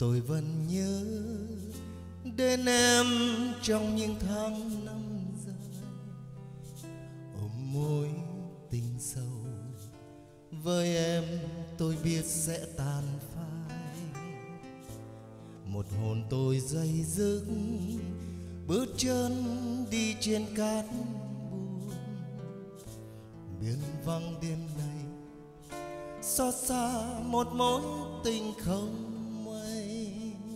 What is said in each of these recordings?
Tôi vẫn nhớ đến em trong những tháng năm dài, ôm môi tình sâu. Với em tôi biết sẽ tàn phai, một hồn tôi dây dứt bước chân đi trên cát buồn. Biển vắng đêm nay xót xa một mối tình không mây.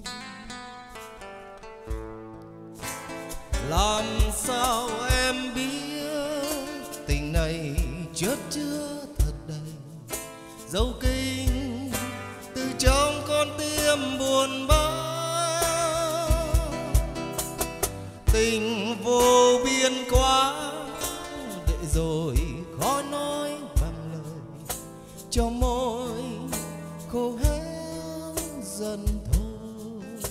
Làm sao em biết tình này chớt chứa thật đầy dấu kinh từ trong con tim buồn bã. Tình vô biên quá để rồi khó nói bằng lời, cho môi khô héo dần thôi.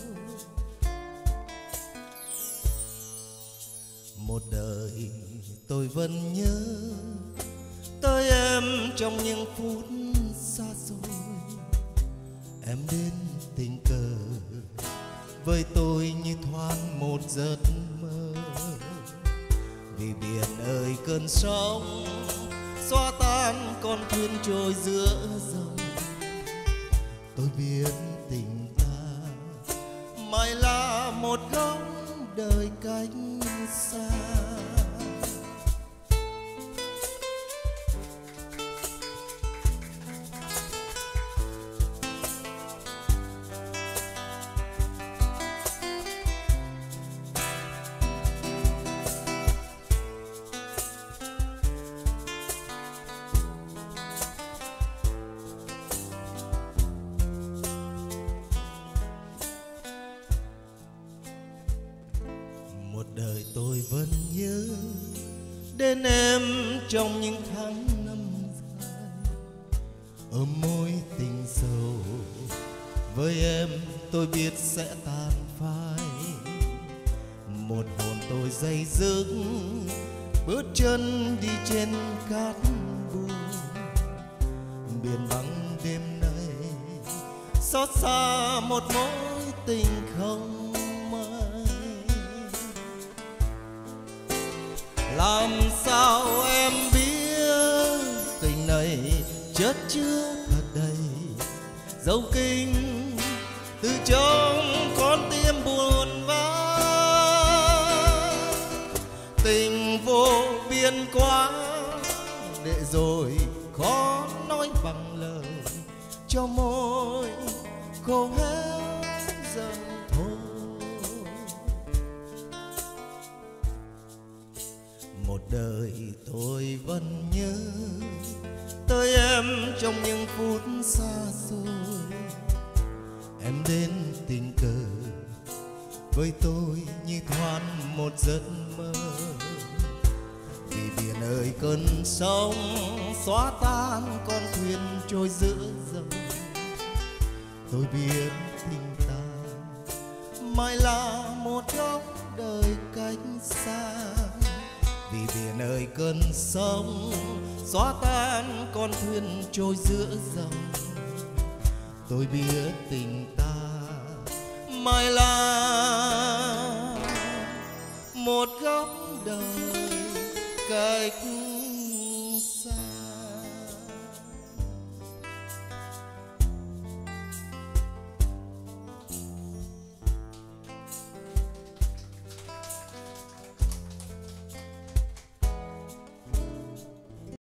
Một đời tôi vẫn nhớ tới em trong những phút xa xôi. Em đến tình cờ với tôi như thoáng một giấc mơ. Vì biển ơi cơn sóng xóa tan con thuyền trôi giữa dòng. Tôi biết tình ta mãi là một góc đời cách xa. Một đời tôi vẫn nhớ đến em trong những tháng năm dài, ôm môi tình sâu. Với em tôi biết sẽ tàn phai, một hồn tôi dây dứt bước chân đi trên cát buồn. Biển vắng đêm nay xót xa một mối tình không. Làm sao em biết tình này chất chứa thật đầy dấu kinh từ trong con tim buồn bã. Tình vô biên quá để rồi khó nói bằng lời, cho môi khô héo dần thôi. Một đời tôi vẫn nhớ tới em trong những phút xa xôi. Em đến tình cờ với tôi như thoáng một giấc mơ. Vì biển ơi cơn sóng xóa tan con thuyền trôi giữa dòng. Tôi biết tình ta mãi là một góc đời cách xa. Vì biển ơi cơn sóng xóa tan con thuyền trôi giữa dòng. Tôi biết tình ta mãi là một góc đời cách